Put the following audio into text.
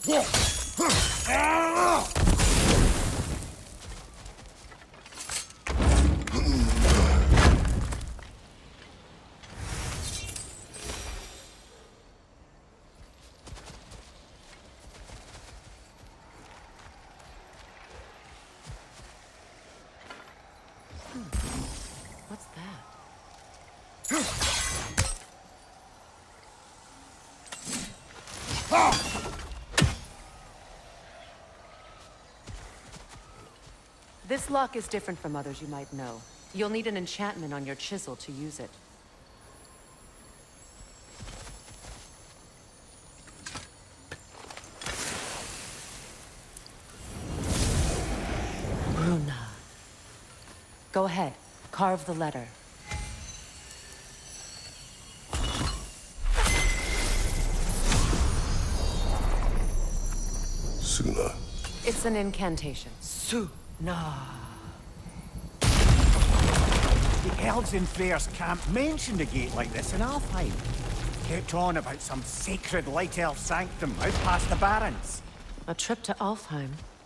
What's that? This lock is different from others you might know. You'll need an enchantment on your chisel to use it. Bruna. Go ahead. Carve the letter. Suna. It's an incantation. Nah. The elves in Freyas camp mentioned a gate like this in Alfheim. Kept on about some sacred light elf sanctum out past the barrens. A trip to Alfheim.